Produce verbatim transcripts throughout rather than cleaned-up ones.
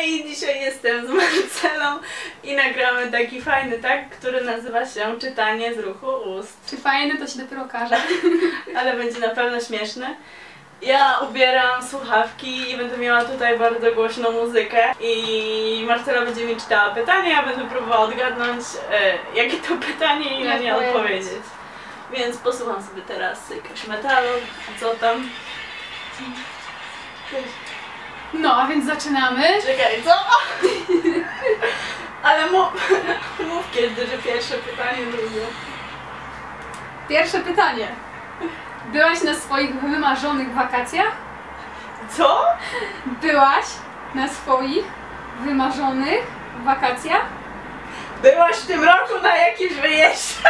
i dzisiaj jestem z Marcelą i nagramy taki fajny tag, który nazywa się Czytanie z ruchu ust. Czy fajny, to się dopiero okaże. Ale będzie na pewno śmieszny. Ja ubieram słuchawki i będę miała tutaj bardzo głośną muzykę i Marcela będzie mi czytała pytanie, ja będę próbowała odgadnąć e, jakie to pytanie i na nie odpowiedzieć. Więc posłucham sobie teraz jakiegoś metalu, co tam? No, a więc zaczynamy. Czekaj, co? Ale mów, mów kiedy, że pierwsze pytanie, drugie. Pierwsze pytanie. Byłaś na swoich wymarzonych wakacjach? Co? Byłaś na swoich wymarzonych wakacjach? Byłaś w tym roku na jakimś wyjeździe?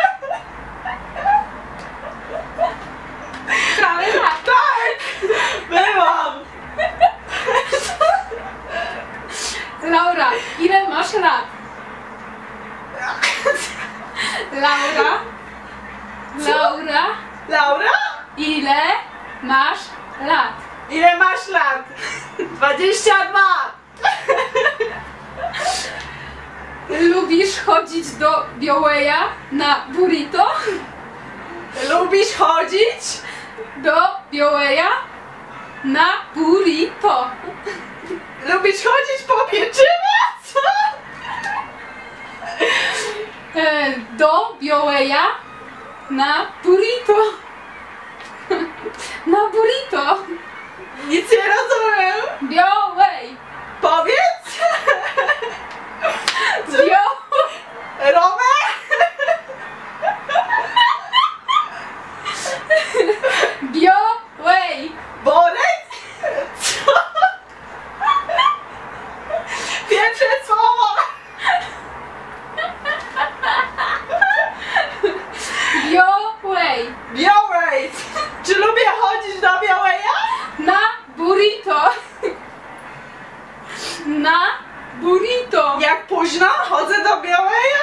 Prawie tak. Tak! Byłam! Laura, ile masz lat? Laura? Laura? Laura? Ile masz lat? Ile masz lat? dwadzieścia dwa! Lubisz chodzić do Białeja na burrito? Lubisz chodzić? Do Białeja na burrito. Lubisz chodzić po pieczywę? Co? E, do Białeja na burrito. Na burrito. Nic nie rozumiem. Białej. Powiedz? Biał... Rower? Białej. Borek? Co? Pierwsze słowo. Białej. Białej. Czy lubię chodzić do Białeja? Na burrito. Na burrito. Jak późno chodzę do Białeja?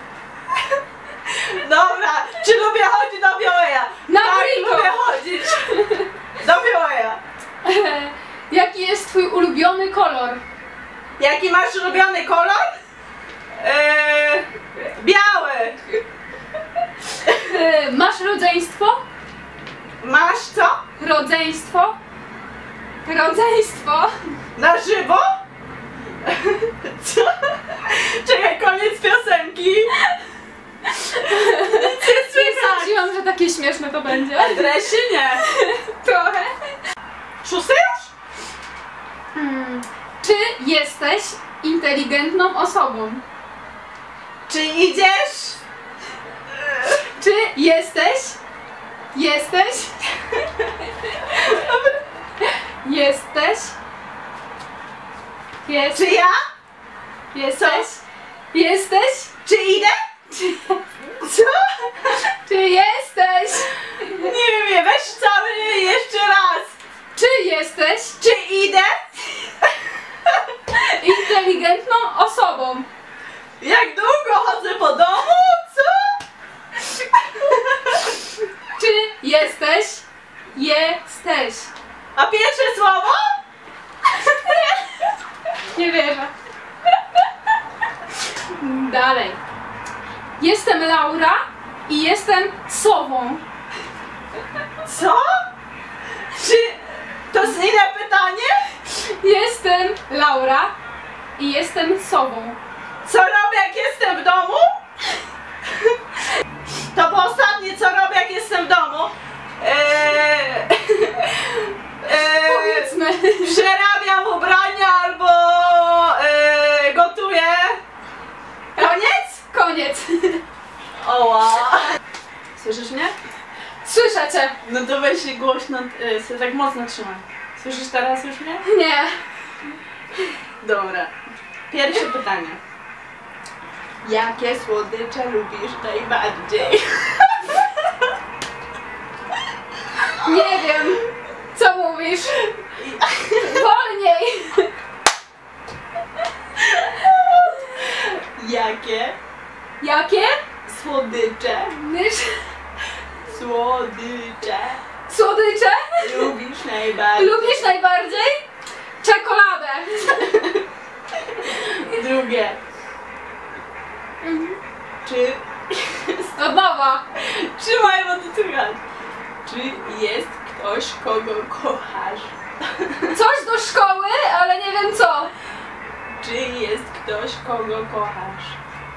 Dobra, czy lubię chodzić do Białeja? Na tak, burrito. lubię chodzić do Białeja. E, jaki jest twój ulubiony kolor? Jaki masz ulubiony kolor? Eee, biały. E, masz rodzeństwo? Masz co? Rodzeństwo? Rodzeństwo? Na żywo? Co? Czekaj, koniec piosenki. Nic nie Nie słychać. sądziłam, że takie śmieszne to będzie. Adresy nie. Trochę. Szósty już? Hmm. Czy jesteś inteligentną osobą? Czy idziesz? Czy jesteś? Jesteś? Jesteś? Jest, Czy ja? jesteś? Jesteś? Czy idę? Czy, Co? czy jesteś? Nie wiem, weź cały jeszcze raz. Czy jesteś Czy idę? inteligentną osobą? Jak długo chodzę po domu? Co? Czy jesteś? Jesteś. A pierwsze słowo? Nie wierzę. Dalej. Jestem Laura i jestem sową. Co? Czy to jest inne pytanie? Jestem Laura i jestem sową. Co robię jak jestem w domu? To było ostatnie co robię jak jestem w domu. Eee, eee, Powiedzmy. Przerabiam ubrania albo eee, gotuję. Koniec? Koniec. Oła. Słyszysz mnie? Słyszę cię. No to weź się głośno, yy, tak mocno trzymaj. Słyszysz teraz już mnie? Nie. Dobra. Pierwsze pytanie. Jakie słodycze lubisz najbardziej? Nie wiem. Co mówisz? Wolniej. Jakie Jakie? słodycze? Mysz. Słodycze Słodycze? lubisz najbardziej? Lubisz najbardziej? Czekoladę. Drugie. Mhm. Czy... Od nowa. Trzymaj, bo to słychać. Czy jest ktoś, kogo kochasz? Coś do szkoły, ale nie wiem co. Czy jest ktoś, kogo kochasz?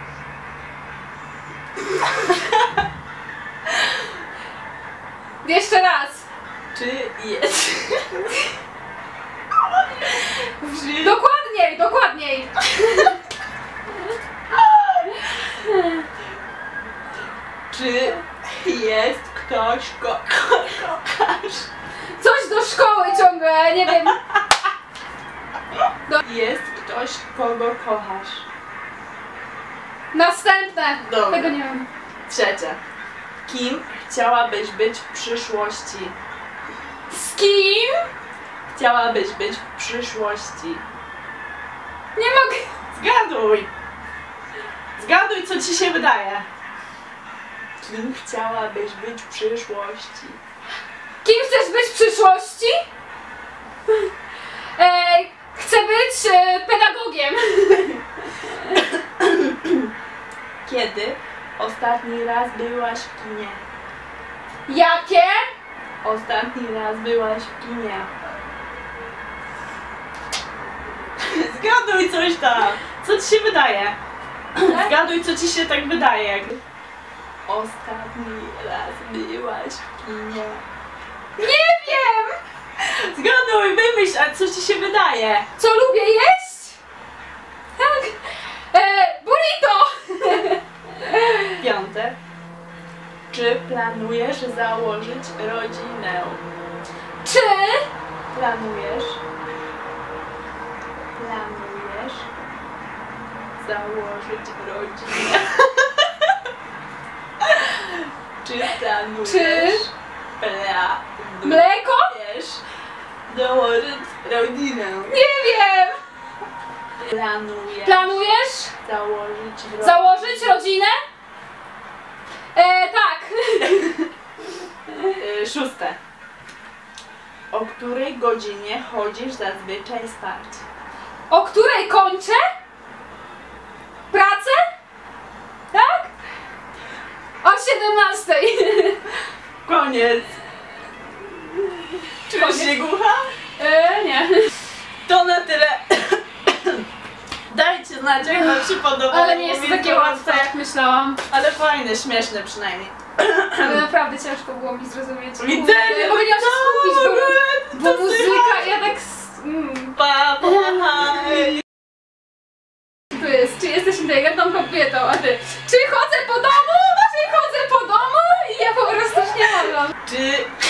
Jeszcze raz. Czy jest... Czy... Dokładniej, dokładniej. Czy jest ktoś, kogo kochasz? Coś do szkoły ciągle, nie wiem. Do... Jest ktoś, kogo kochasz? Następne. Dobra. Tego nie wiem. Trzecie. Kim chciałabyś być w przyszłości? Z kim? Chciałabyś być w przyszłości? Nie mogę. Zgaduj! Zgaduj, co ci się wydaje. Kim chciałabyś być w przyszłości? Kim chcesz być w przyszłości? E, chcę być e, pedagogiem. Kiedy ostatni raz byłaś w kinie? Jakie? Ostatni raz byłaś w kinie. Zgaduj coś tam. Co ci się wydaje? Zgaduj, co ci się tak wydaje. Ostatni raz byłaś w kinie. Nie wiem. Zgaduj, wymyśl, a co ci się wydaje? Co lubię jeść? Tak. E, burrito. Piąte. Czy planujesz założyć rodzinę? Czy Planujesz? Planujesz założyć rodzinę? Czy planujesz? Czy Planujesz mleko? założyć rodzinę? Nie wiem. Planujesz Planujesz założyć rodzinę? założyć rodzinę? E, tak. Y, Szóste. O której godzinie chodzisz zazwyczaj spać? O której kończę? Pracę? Tak? O siedemnastej. Koniec! Czujesz się głucha? E, nie. To na tyle. Dajcie znać, jak wam się podoba. Ale nie jest to Mówię, takie to łatwe, jak myślałam. Ale fajne, śmieszne przynajmniej. Ale naprawdę ciężko było mi zrozumieć. Widzę, Kurde, Powinnam się skupić, bo, bo muzyka, ja tak... s- Mm, Pa, pa, hej. tu jest, czy jesteś inteligentną kobietą, a ty... Czy chodzę po domu? Czy chodzę po domu? I ja po prostu już nie mogłam. Czy